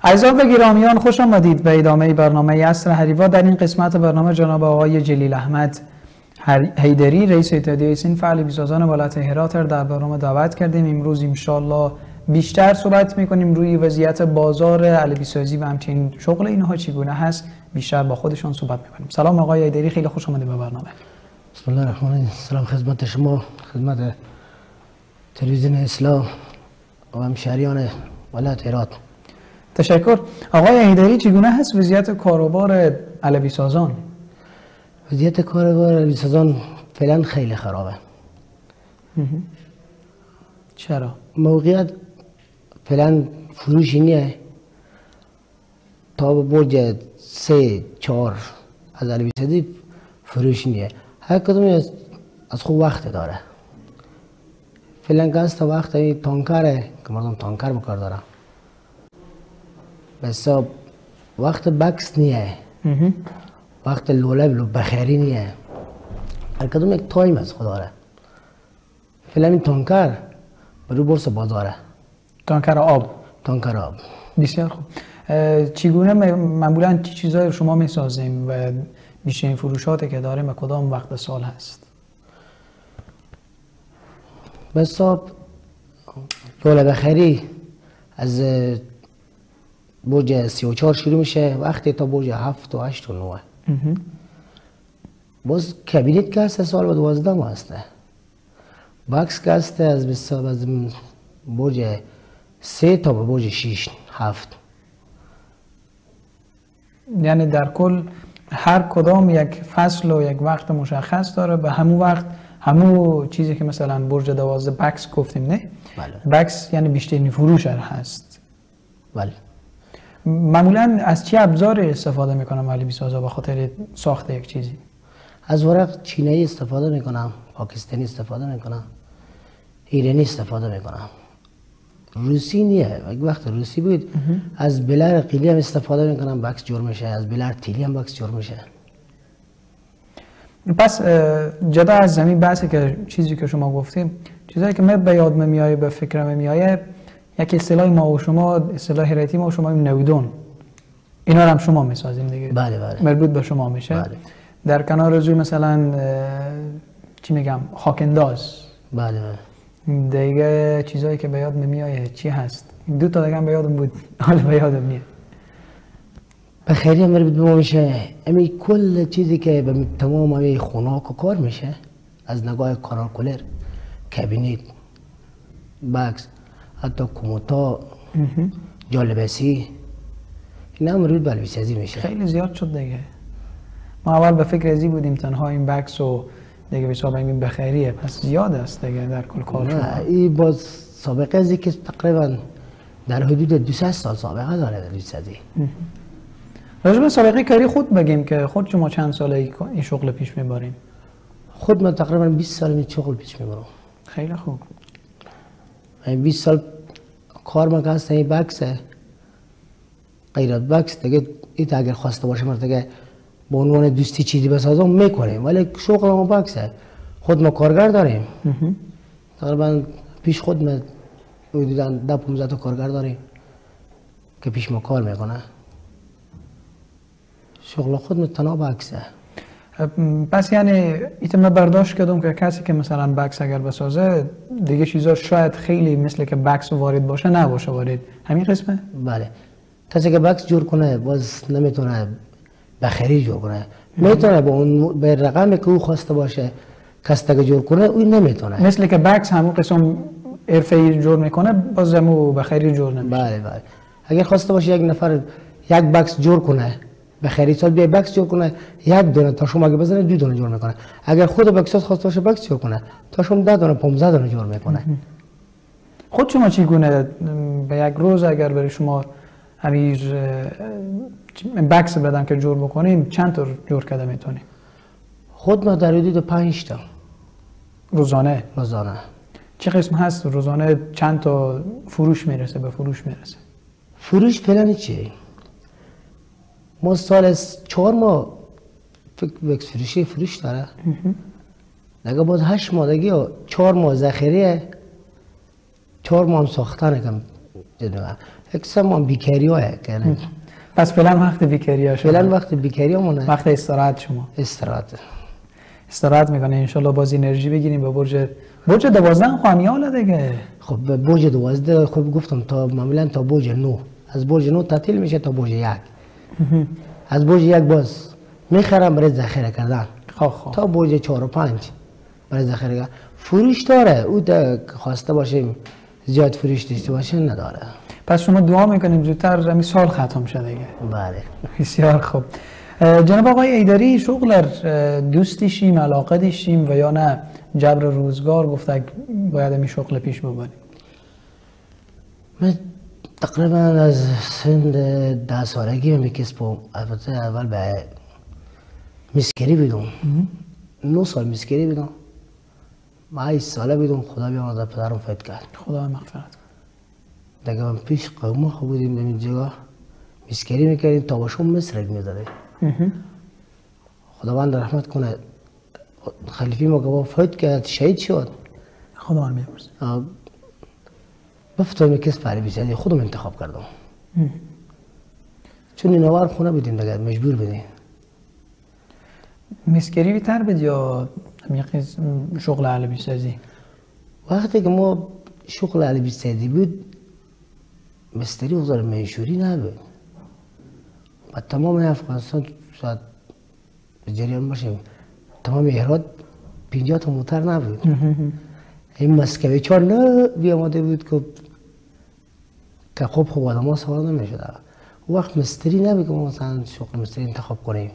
عزیزان و گرامیان، خوش آمدید به ادامه برنامه عصر حریوا. در این قسمت برنامه جناب آقای جلیل احمد حیدری، رئیس اتحادیه صنف علوی‌سازان ولایت هرات را در برنامه دعوت کردیم. امروز انشالله بیشتر صحبت میکنیم روی وضعیت بازار علوی‌سازی و همچنین شغل اینها چگونه هست. بیشتر با خودشان صحبت میکنیم. سلام آقای حیدری، خیلی خوش آمدید به برنامه. بسم الله الرحمن الرحیم. سلام خدمت شما، خدمت تلویزیون اصلاح و همشهریان ولایت هرات. تشکر. آقای حیدری، چگونه هست وضعیت کاروبار علوی‌سازان؟ وضعیت کاروبار علوی‌سازان فعلا خیلی خرابه. چرا؟ موقعیت فعلا فروشی نیه. تا به برج 3-4 از علوی‌سازی فروش نیه. هر کدوم از خوب وقت داره. فعلا قصد وقت این تانکره که مردم تانکر بکار داره. به حساب وقت بکس نیه. وقت لولب بخیری نیه. هر کدوم یک تایم از خود داره. فعلا این تانکر برو بورس بازاره. تانکر آب. تانکر آب. بسیار خوب. چگونه معمولا چه چیزایی شما میسازیم و بیشترین فروشاتی که داریم و کدام وقت سال هست؟ به حساب لولب بخیری از برج 34 شروع میشه، وقتی تا برج 7 و 8 و 9. باز کابینت که هست سال و 12 ماه هسته. باکس که هست از بساب از برج 3 تا به برج 6-7. یعنی در کل هر کدام یک فصل و یک وقت مشخص داره. به همون وقت همون چیزی که مثلا برج 12 بکس گفتیم، نه؟ بله. بکس یعنی بیشترین فروش هست. بله. معمولا از چه ابزاری استفاده میکنم علوی‌سازا به خاطر ساخت یک چیزی؟ از ورق چینی استفاده میکنم، پاکستانی استفاده میکنم، ایرانی استفاده میکنم. روسی نیه. یک وقت روسی بود. از بلر قیلی هم استفاده میکنم، بکس جور میشه. از بلر تیلی هم بکس جور میشه. پس جدا از زمین بحثی که چیزی که شما گفتیم، چیزایی که من به یاد میایه، به فکرم میایه، یک اصطلاح ما و شما، اصطلاح هراتی ما و شما نودون، اینا رو هم شما میسازیم دیگه. بله بله. مربوط به شما میشه. بله. در کنار رجوع مثلا چی میگم، خاکنداز. بله بله. دیگه چیزایی که به یاد میایه چی هست؟ دو تا دیگه هم به یادم بود، حالا به یادم نیست. بخیری هم مربوط به ما میشه. امی کل چیزی که به تمام امی خوناک و کار میشه، از نگاه کارالکولر، کابینت، بکس، حتی کموتا، جالبسی، اینا هم مربوط به علوی‌سازی میشه. خیلی زیاد شد دیگه. ما اول به فکر ازی بودیم تنها این بکس و دیگه به حساب این بخیریه، پس زیاد است دیگه در کل کار شما. این باز سابقه ازی که تقریبا در حدود 200 سال سابقه داره علوی‌سازی. راجع به سابقه کاری خود بگیم که خود شما چند ساله این شغل پیش میبریم؟ خود من تقریبا 20 سال این شغل پیش میبرم. خیلی خوب. این 20 سال کار من که هست این بکسه، غیرت بکس دیگه. این اگر خواسته باشه من دیگه به عنوان دوستی چیزی بسازم میکنیم، ولی شغل ما بکسه. خود ما کارگر داریم. تقریبا پیش خود ما حدودا 10-15 تا کارگر داریم که پیش ما کار میکنه. شغل خود تنها بکسه. پس یعنی ایتم برداشت کردم که کسی که مثلا بکس اگر بسازه دیگه چیزا شاید خیلی مثل که بکس وارد باشه نباشه وارد. همین قسمه؟ بله. کسی که بکس جور کنه باز نمیتونه بخیری جور کنه. میتونه با اون به رقمی که او خواسته باشه کسی که جور کنه اون نمیتونه. مثل که بکس همون قسم حرفه‌ای جور میکنه باز همون بخیری جور نمیشه. بله بله. اگر خواسته باشه یک نفر یک بکس جور کنه، بخیری سال بیا بکس جور کنه، یک دونه تا شما اگه بزنه 2 دونه جور میکنه. اگر خود بکسات خواسته باشه بکس جور کنه تا شما 10 دونه 15 دونه جور میکنه. خود شما چگونه به یک روز اگر برای شما امیر بکس بدن که جور بکنیم چند تا جور کرده میتونیم؟ خود ما در حدود 5 تا روزانه. چه قسم هست روزانه چند تا فروش میرسه به فروش میرسه؟ فروش فعلا چیه؟ ما سال از 4 ماه بکس فروشی فروش داره. دیگه باز 8 ماه دیگه 4 ماه ذخیره، 4 ماه هم ساختن کم. اکثر ما بیکاری‌ها کنه. پس فعلا وقت بیکاریا شما. فعلا وقت بیکاری‌ها مونه. وقت استراحت شما. استراحت میکنه. انشالله باز انرژی بگیریم به برج 12 خانیاله دیگه. خب برج 12 خب گفتم تا معمولا تا برج 9 از برج 9 تعطیل میشه تا برج 1 از برج 1 باز میخرم برای ذخیره کردن تا برج 4 و 5 برای ذخیره کردن. فروش داره او خواسته باشیم زیاد فروش داشته باشه نداره. پس شما دعا میکنیم زودتر همین سال ختم شه دیگه. بله بسیار خوب. جناب آقای ایدری شغل دوستی شیم علاقه داشتیم و یا نه جبر روزگار گفته باید همین شغل پیش ببریم؟ من تقریبا از سن 10 سالگی من کسب البته اول به مسکری بدون 9 سال مسکری بدون 8 ساله بدون خدا بیامرزه پدرم فوت کرد. خدا مغفرت کنه. دیگه من پیش قوم خوب بودیم به این جگه مسکری میکردیم تا باشون مسرک میزدیم. خداوند رحمت کنه خلیفی ما که فوت کرد شهید شد. خدا من بیامرزه. بفتم کس پری بیشتری خودم انتخاب کردم. چون این نوار خونه بودیم دیگه مجبور بودیم. مسکری بیتر بود یا شغل علبی سازی؟ وقتی که ما شغل علبی سازی بود مستری وزار منشوری نبود. و تمام افغانستان شاید به جریان باشیم تمام ایراد 50 تا موتر نبود. این مسکوی چار نه بیامده بود که خوب آدم ها سوار نمیشده. او وقت مستری نبود که ما مثلا شغل مستری انتخاب کنیم.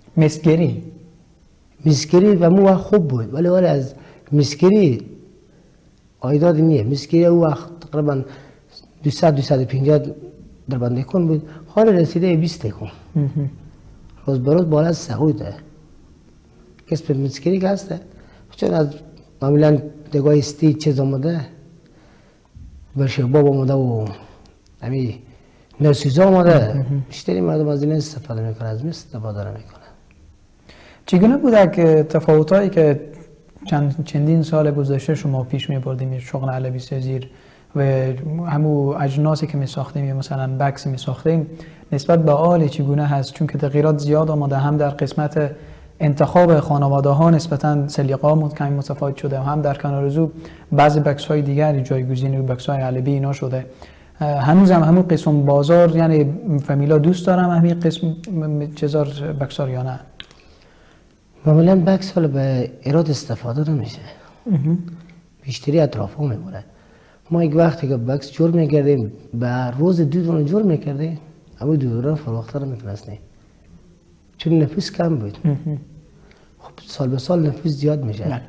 مسکری و مو وقت خوب بود ولی از مسکری آیداد نیه. مسکری او وقت تقریبا 200-250 در بنده کن بود. حال رسیده 20 کن. روز بروز بالا از سعوده. کسب مسکری که هسته چون از معمولا دگاه استی چیز آمده برشباب آمده و همین نرسیزا آمده بیشتری مردم از این استفاده میکنه از این استفاده نمیکنه. چگونه بوده که تفاوتایی که چندین سال گذشته شما پیش میبردیم شغل علبی سازی و همون اجناسی که میساختیم یا مثلا بکس میساختیم نسبت به آل چگونه هست؟ چون که تغییرات زیاد آمده هم در قسمت انتخاب خانواده ها نسبتا سلیقه کمی متفاوت شده و هم در کنار زو بعضی بکس های دیگر جایگزین بکس های علبی اینا شده. هنوز هم همون قسم بازار یعنی فامیلا دوست دارم همین قسم چیزار بکس ها یا نه؟ معمولا بکس ها به اراد استفاده نمیشه. بیشتری اطراف ها میمونه. ما یک وقتی که بکس جور میکردیم به روز 2 دونه جور میکردیم همون 2 دونه فروخته رو میتونستیم چون نفوس کم بود. خب سال به سال نفوس زیاد میشه.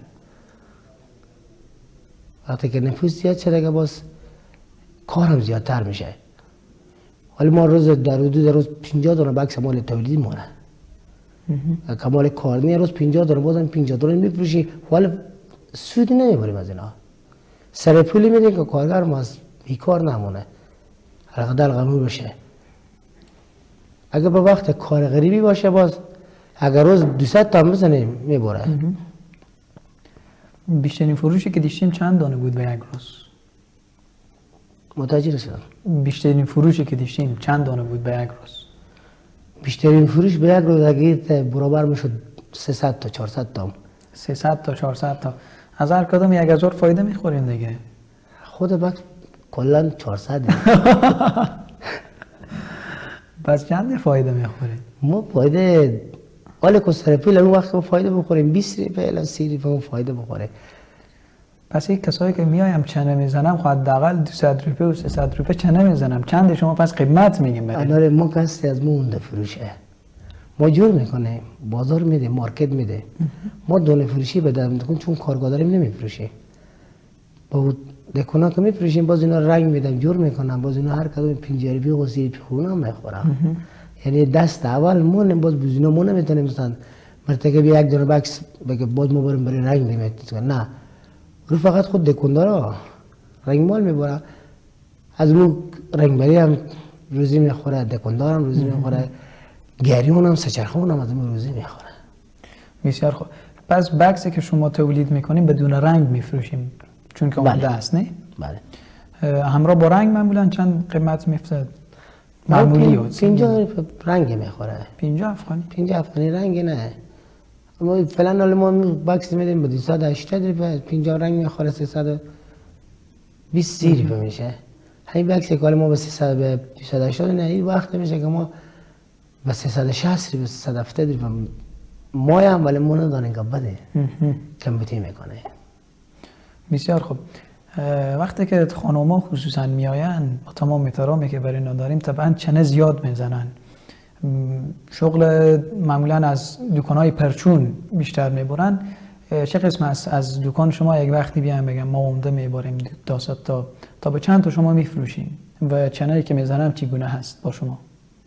وقتی که نفوس زیاد شده که باز کارم زیادتر میشه. ولی ما روز در روز 50 دونه بکس مال تولیدی مونه. کمال کارنی روز 50 دونه بازم 50 دونه میفروشی ولی سود نمیبریم از اینا. سر پولی میدیم که کارگر ما از بیکار نمونه. حداقل قانون بشه. اگر به وقت کار غریبی باشه باز اگر روز 200 تا بزنیم میبره. بیشترین فروشی که داشتیم چند دانه بود به یک روز؟ متوجه شدم. بیشترین فروشی که داشتیم چند دانه بود به یک روز؟ بیشترین فروش به یک روز اگه برابر میشد 300 تا 400 تا. 300 تا 400 تا. از هر کدوم 1000 فایده میخوریم دیگه. خود بک کلا 400. پس چند فایده میخوریم؟ ما فایده ولی که سر پیل اون وقت فایده بخوریم 20 پیل 30 فایده بخوره. پس یک کسایی که میایم چنه میزنم خب حداقل 200 روپیه و 300 روپیه چنه میزنم. چند شما پس قیمت میگیم بریم؟ آره ما کسی از ما اون فروشه. ما جور میکنه بازار میده مارکت میده. ما دونه فروشی بدم چون کارگاه داریم نمیفروشیم. با دکونا که میفروشیم باز اینا رنگ میدم جور میکنم باز اینا هر کدوم 50 روپیه و 30 روپیه خونه میخورم. یعنی دست اول مون باز بزینا مون نمیتونیم مثلا مرتکب یک دونه بکس بگه باز ما بریم برای رنگ میدیم. نه رو فقط خود دکاندارا رنگ مال میبره. از اون رنگ بری هم روزی میخوره دکاندار هم روزی میخوره گریون هم سچرخون هم از اون روزی میخوره. بسیار خوب. پس بکسی که شما تولید میکنیم بدون رنگ میفروشیم چون که آماده است نه؟ بله. همراه با رنگ معمولا چند قیمت میفته؟ معمولی 50 رنگ میخوره. 50 افغانی؟ 50 افغانی رنگ نه. اما فعلا حالا ما باکس میدیم به 280 روپیه، 50 رنگ میخوره 320 روپیه میشه. همین باکس کال ما به 300 به 280 نه، این وقت میشه که ما به 360 روپیه 370 روپیه ما هم ولی ما نداریم که بده کمپیوتر میکنه. بسیار خوب. وقتی که خانوما خصوصا میاین با تمام احترامی که برای اینا داریم طبعا چنه زیاد میزنن، شغل معمولا از دکانهای پرچون بیشتر میبرن. چه قسم از دکان شما یک وقتی بیان بگم ما عمده میبریم تا به چند تا شما میفروشین و چنه‌ای که میزنم چگونه هست با شما؟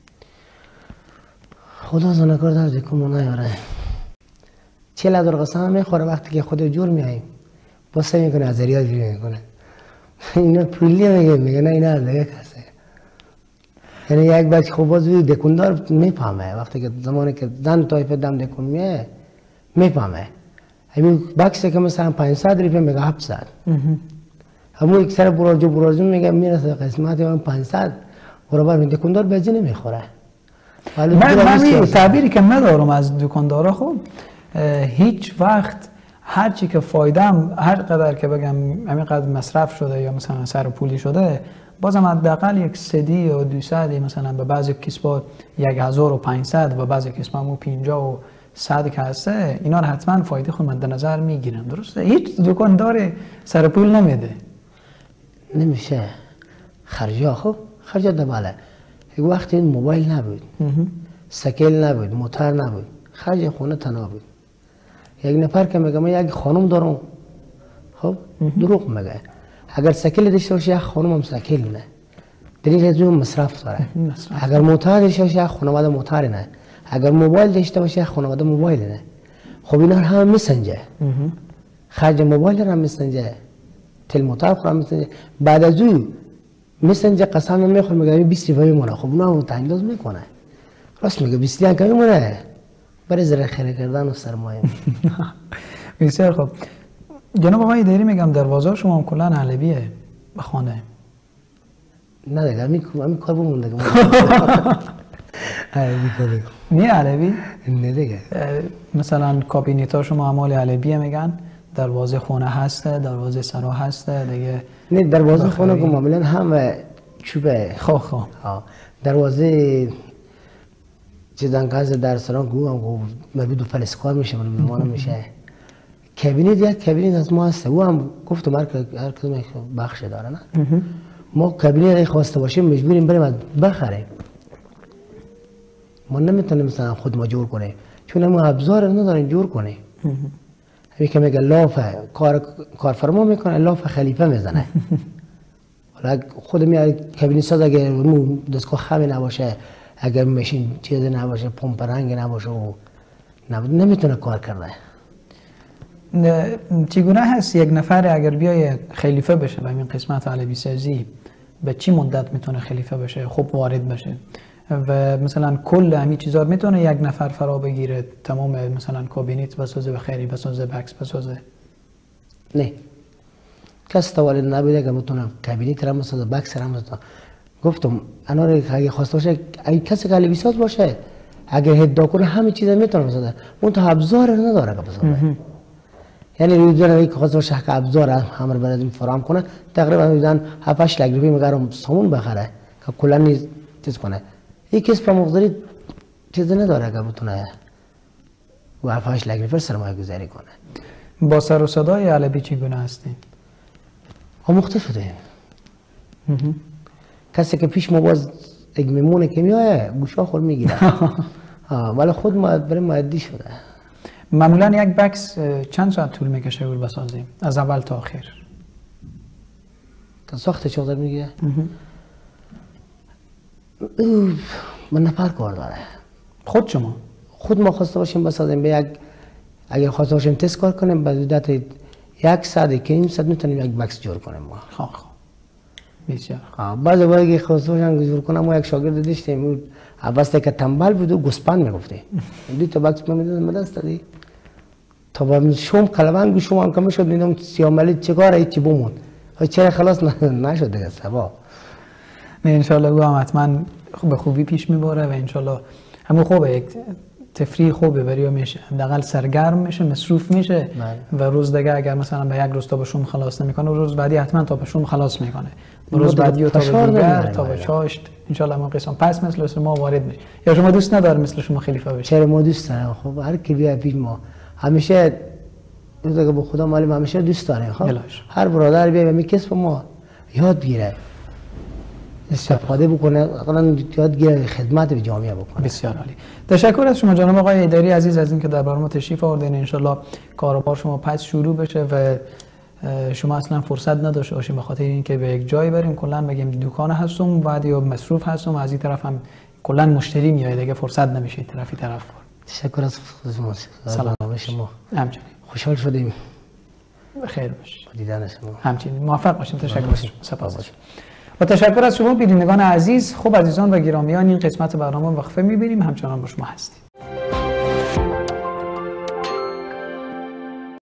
خدا زنکار در دکان ما نیاره 40,000 قسم میخوره وقتی که خود جور میاییم باسه میکنه از ریال جوری میکنه اینا پولی میگه نه اینا دیگه کسه. یعنی یک بچه خوب باز دکوندار میفهمه وقتی که زمانی که زن تایپ دم دکون میه میفهمه. همین بکسی که مثلا 500 روپیه میگه 700 همون یک سر برازو میگه میرسه قسمت من 500 برابر این دکوندار بجی نمیخوره. من تعبیری که ندارم از دکاندارا، خب هیچ وقت هرچی که فایدم هر قدر که بگم همین قدر مصرف شده یا مثلا سر پولی شده بازم حداقل یک 300 یا 200 مثلا به بعضی کسبا 1500 و بعضی کسبا مو 50 و 100 که هسته اینا رو حتما فایده خود مد نظر میگیرن. درسته؟ هیچ دکاندار سر پول نمیده. نمیشه خرجا. خب خرجا دباله یک وقتی این موبایل نبود سکل نبود موتر نبود خرج خونه تنها بود. یک نفر که میگه من یک خانم دارم خب دروغ میگه. اگر سکل داشته باشه یک خانم هم سکل نه دلیل از اون مصرف داره. اگر موتر داشته باشه یک خانواده موتر نه. اگر موبایل داشته باشه یک خانواده موبایل نه. خب اینا هم میسنجه خرج موبایل هم میسنجه تل موتر هم میسنجه. بعد از اون میسنجه قسم میخوره میگه 20 روپیه میمونه. خب اونا رو انداز میکنه راست میگه 20 روپیه کمی میمونه برای زره خیره کردن و سرمایه. بسیار خوب. جناب آقای دایری میگم دروازه شما هم کلا علویه به خانه؟ نه دیگه همین کار بمونده که علوی کنه. نی علوی؟ نه دیگه. مثلا کابینت ها شما اعمال علویه میگن؟ دروازه خونه هسته، دروازه سرا هسته دیگه؟ نه دروازه خونه که معمولا هم چوبه. خب دروازه چیزان که هست در سران گو هم مربوط به فلسکار میشه مربوط میشه. کابینت یک کابینت از ما هسته او هم گفتم هر کدوم بخش داره نه. ما کابینت خواسته باشیم مجبوریم بریم بخریم. ما نمیتونیم مثلا خود ما جور کنیم چون ما ابزار نداریم جور کنیم. همین که میگه لاف کارفرما میکنه لاف خلیفه میزنه. حالا خود میاد کابینت ساز اگر دستگاه خمی نباشه اگر ماشین چیزی نباشه پمپ رنگ نباشه و نمیتونه کار کرده. چگونه هست یک نفر اگر بیای خلیفه بشه و این قسمت علوی سازی به چی مدت میتونه خلیفه بشه خوب وارد بشه و مثلا کل همین چیزا میتونه یک نفر فرا بگیره تمام مثلا کابینت بسازه به خیری بسازه بکس بسازه؟ نه کس توالد نبوده که میتونه کابینت را بسازه بکس را بسازه. گفتم انا رو اگه خواسته باشه اگه کسی که علوی ساز باشه اگر هدا کنه همه چیز میتونه بسازه اون تا ابزار نداره که بسازه. یعنی روزانه که خواسته باشه که ابزار همه رو برای فراهم کنه تقریبا روزانه 7-8 لک روپیه میگرم سامون بخره که کلا نیز چیز کنه. یک کس په مقداری چیز نداره که بتونه و 7-8 لک روپیه سرمایه گذاری کنه. با سر و صدای علوی چگونه هستین؟ آموخته شده. کسی که پیش ما باز یک میمونه که میایه گوشا خور میگیره ولی خود ما برای مادی شده. معمولا یک بکس چند ساعت طول میکشه اول بسازیم از اول تا آخر؟ تا ساخت چقدر میگه؟ من نفر کار داره. خود شما؟ خود ما خواسته باشیم بسازیم به یک اگر خواسته باشیم تست کار کنیم به مدت 1 ساعت که نیم ساعت میتونیم یک بکس جور کنیم ما. خب بسیار. بعضی وقتی خواسته باشم جور کنم ما یک شاگرد داشتیم اول که تنبل بود و گوسپند میگفته. دو تا بکس میدادم دست دادی. تا با شوم قلبان گوشم هم کم شد میدم سیاملی چیکاره چی بمون. و چرا خلاص نشد دیگه سبا. نه انشالله او هم حتما به خوبی پیش میبره و انشالله همون خوبه، یک تفریح خوبه برای میشه، حداقل سرگرم میشه، مصروف میشه و روز دیگه اگر مثلا به یک روز تا به شوم خلاص نمیکنه روز بعدی حتما تا به شوم خلاص میکنه، روز بعدی تا به دیگر تا به چاشت انشالله ما قسم پس مثل ما وارد میشه. یا شما دوست ندار مثل شما خلیفه بشه؟ چرا ما دوست داریم. خب هر کی بیا پیش ما همیشه روزا که به خدا معلوم همیشه دوست داریم. خب هر برادر بیا و کسب ما یاد گیره، استفاده بکنه، اقلا یاد گیره، خدمت به جامعه بکنه. بسیار عالی. تشکر از شما جناب آقای حیدری عزیز از اینکه در برنامه تشریف آوردین. ان شاءالله کاروبار شما پس شروع بشه و شما اصلا فرصت نداشته باشیم به خاطر اینکه به یک جایی بریم کلا بگیم دکان هستم بعد یا مصروف هستم، از این طرف هم کلا مشتری میاد دیگه فرصت نمیشه طرفی طرف. تشکر از شما. سلام به شما. همچنین. خوشحال شدیم. خیر باشید. دیدن شما. همچنین. موفق باشیم. تشکر از شما. سپاس. و تشکر از شما بینندگان عزیز. خب عزیزان و گرامیان این قسمت برنامه وقفه می‌بینیم، همچنان با شما هستیم.